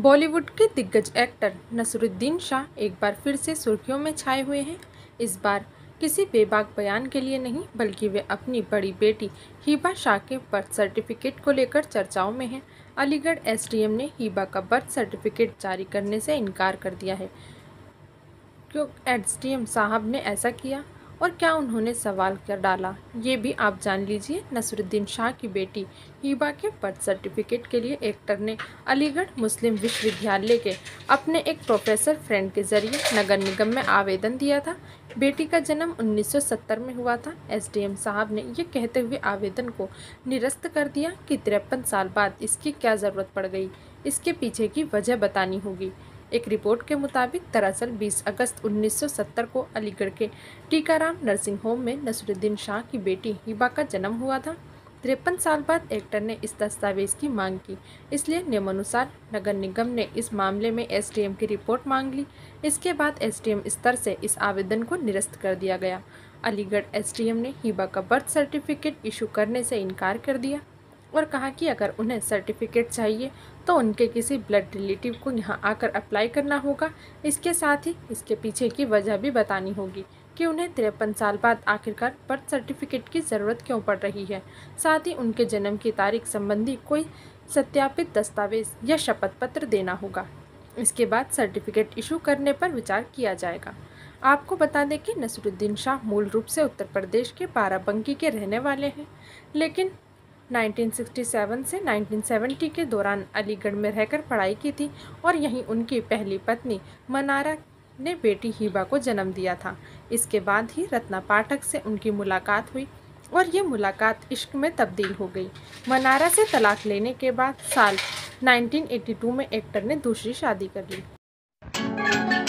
बॉलीवुड के दिग्गज एक्टर नसीरुद्दीन शाह एक बार फिर से सुर्खियों में छाए हुए हैं। इस बार किसी बेबाक बयान के लिए नहीं, बल्कि वे अपनी बड़ी बेटी हिबा शाह के बर्थ सर्टिफिकेट को लेकर चर्चाओं में हैं। अलीगढ़ एसडीएम ने हिबा का बर्थ सर्टिफिकेट जारी करने से इनकार कर दिया है। क्यों एसडीएम साहब ने ऐसा किया और क्या उन्होंने सवाल कर डाला, ये भी आप जान लीजिए। नसीरुद्दीन शाह की बेटी हिबा के बर्थ सर्टिफिकेट के लिए एक्टर ने अलीगढ़ मुस्लिम विश्वविद्यालय के अपने एक प्रोफेसर फ्रेंड के जरिए नगर निगम में आवेदन दिया था। बेटी का जन्म 1970 में हुआ था। एसडीएम साहब ने ये कहते हुए आवेदन को निरस्त कर दिया कि 53 साल बाद इसकी क्या ज़रूरत पड़ गई। इसके पीछे की वजह बतानी होगी। एक रिपोर्ट के मुताबिक दरअसल 20 अगस्त 1970 को अलीगढ़ के टीकाराम नर्सिंग होम में नसीरुद्दीन शाह की बेटी हिबा का जन्म हुआ था। 53 साल बाद एक्टर ने इस दस्तावेज की मांग की, इसलिए नियमानुसार नगर निगम ने इस मामले में एसडीएम की रिपोर्ट मांग ली। इसके बाद एसडीएम स्तर से इस आवेदन को निरस्त कर दिया गया। अलीगढ़ एसडीएम ने हिबा का बर्थ सर्टिफिकेट इशू करने से इनकार कर दिया और कहा कि अगर उन्हें सर्टिफिकेट चाहिए तो उनके किसी ब्लड रिलेटिव को यहाँ आकर अप्लाई करना होगा। इसके साथ ही इसके पीछे की वजह भी बतानी होगी कि उन्हें 53 साल बाद आखिरकार बर्थ सर्टिफिकेट की ज़रूरत क्यों पड़ रही है। साथ ही उनके जन्म की तारीख संबंधी कोई सत्यापित दस्तावेज या शपथ पत्र देना होगा। इसके बाद सर्टिफिकेट इशू करने पर विचार किया जाएगा। आपको बता दें कि नसीरुद्दीन शाह मूल रूप से उत्तर प्रदेश के बाराबंकी के रहने वाले हैं, लेकिन 1967 से 1970 के दौरान अलीगढ़ में रहकर पढ़ाई की थी और यहीं उनकी पहली पत्नी मनारा ने बेटी हिबा को जन्म दिया था। इसके बाद ही रत्ना पाठक से उनकी मुलाकात हुई और ये मुलाकात इश्क में तब्दील हो गई। मनारा से तलाक लेने के बाद साल 1982 में एक्टर ने दूसरी शादी कर ली।